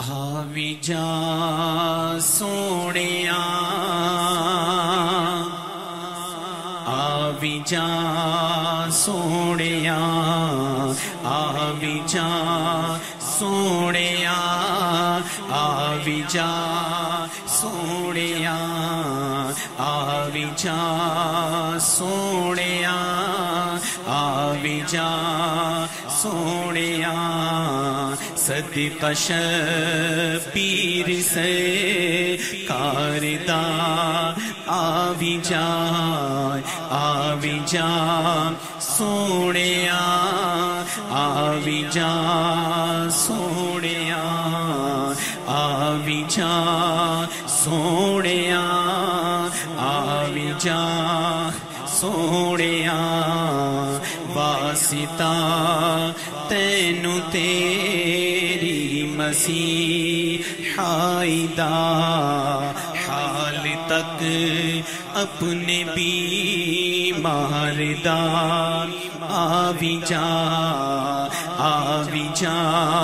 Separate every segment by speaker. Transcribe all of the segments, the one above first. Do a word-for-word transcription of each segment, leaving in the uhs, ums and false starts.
Speaker 1: آوی جا سوڑیا آوی جا سوڑیا آوی جا سوڑیا آوی جا سوڑیا آوی جا سوڑیا آوی جا سوڑیا صدقہ شبیر سے کاردا آوی جا آوی جا سوڑیا آوی جا سوڑیا آوی جا سوڑیا آوی جا سوڑیا واسطہ تینو تیری مسیحائی دا حال تک اپنے بیمار دا آوی جا آوی جا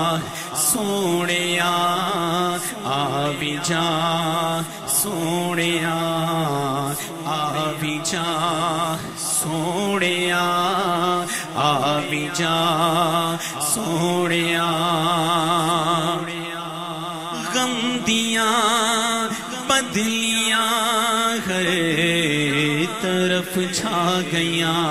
Speaker 1: سوڑیا آوی جا سوڑیا آوی جا سوڑیا آوی جا سوڑیا غم دیاں بدلیاں ہر طرف چھا گیاں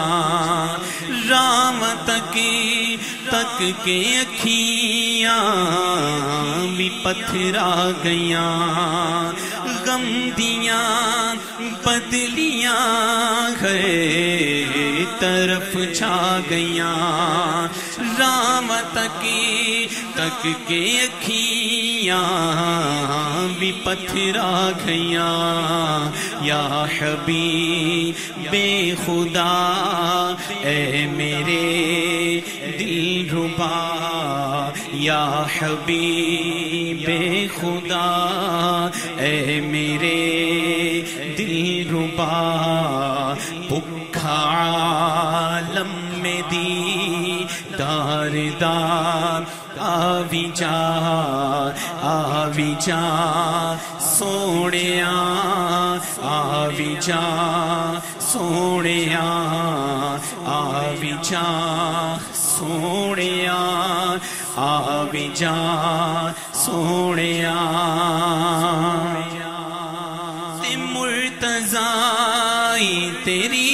Speaker 1: رام تک تک کے اکھیاں بھی پتھرا گیاں غم دیاں بدلیاں ہر طرف چھا گیاں رام تک تک کے اکھیاں بھی پتھرا گیاں یا حبیب بے خدا اے میرے دل ربا یا حبیب بے خدا اے میرے دل ربا بکھا عالم میں دی دار دار آوی جا آوی جا سوڑیا آوی جا سوڑیا آوی جا سوڑیا آوی جا سوڑیا تے مرتضی تیری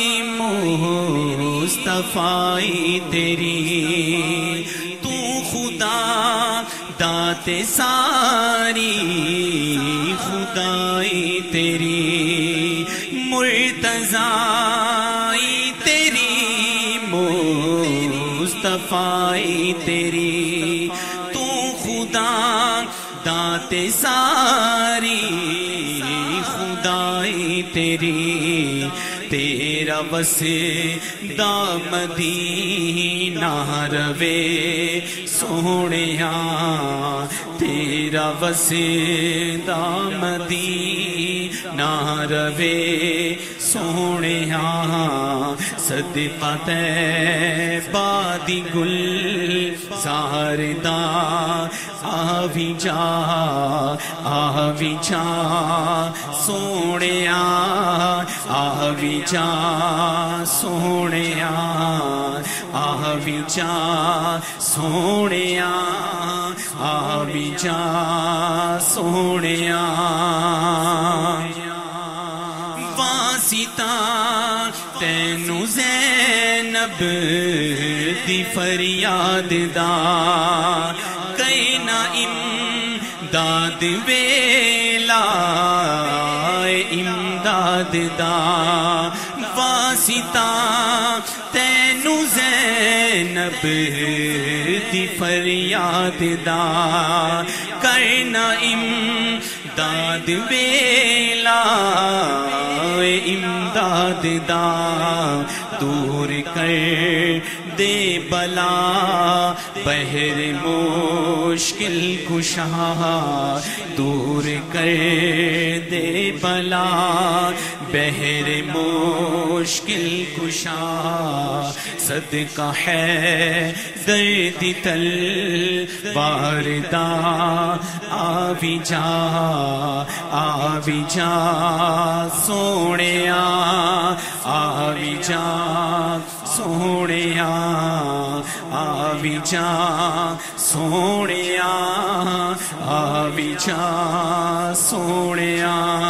Speaker 1: مصطفی تیری تو خدا دات ساری خدائی تیری مرتضی تیری مصطفی تیری تو خدا دات ساری خدائی تیری تیرا وسیدہ مدینہ روے سوڑیا تیرا وسیدہ مدینہ روے سوڑیا صدقہ طیبہ دی گل زاردہ آوی جا آوی جا سوڑیا آوی جا سوڑیا آوی جا سوڑیا آوی جا سوڑیا واسطہ تینو زینب دی فریاد دا کینا امداد ویلا امداد دا واسطہ تینو زینب دی فریاد دا کرنا امداد ویلا امداد دا دور کر دے بلا بہر مشکل کشا دور کر دے بلا بہر مشکل کشا صدقہ ہے درد تلوار دا آوی جا آوی جا سونیا آوی جا سونیا آوی جا سونیا آوی جا سونیا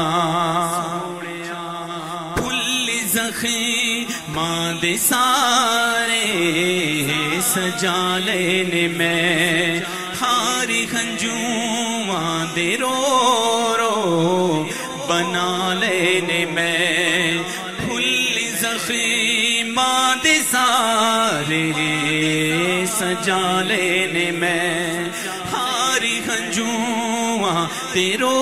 Speaker 1: پھل زخی ماں دے سارے سجا لینے میں ہاری ہنجواں دے رو رو بنا لینے میں پھل زخی ماں دے سارے سجا لینے میں ہاری ہنجواں دے رو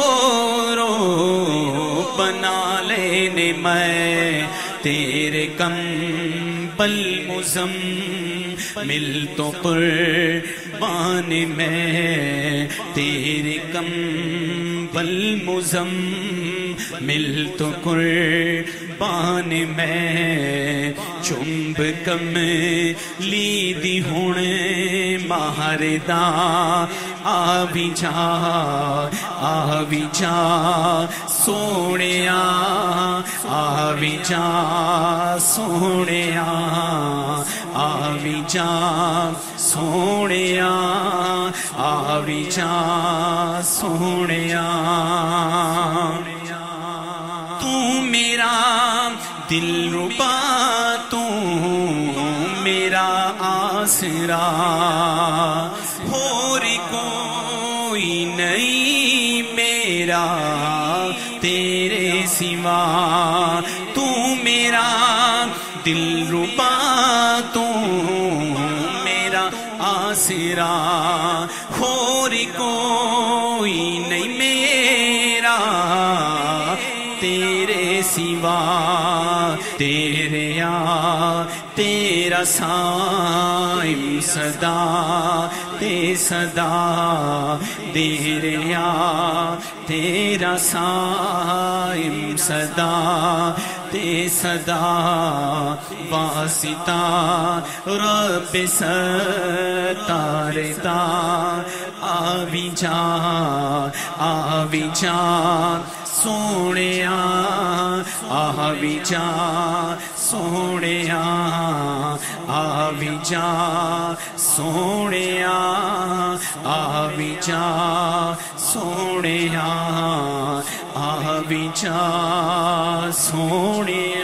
Speaker 1: رو بنا لینے میں تیرے کم بل مزم مل تو قربان میں تیرے کم بل مزم مل تو قربان میں چنب کم لی دی ہونے مہردہ آوی جا آوی جا سونیا آوی جا سونیا آوی جا سونیا آوی جا سونیا تو میرا دل ربا تو میرا آسرا اور کوئی نہیں میرا تیرے سوا تو میرا دل ربا تو میرا آسرا اور کوئی نہیں میرا تیرے سوا تیرے یا تیرا سائم صدا تے صدا تیرے یا تیرا سائم صدا تے صدا واسطہ رب ستار دا آوی جا آوی جا سونیا آوی جا سونیا آوی جا سونیا آوی جا سونیا آوی جا سونیا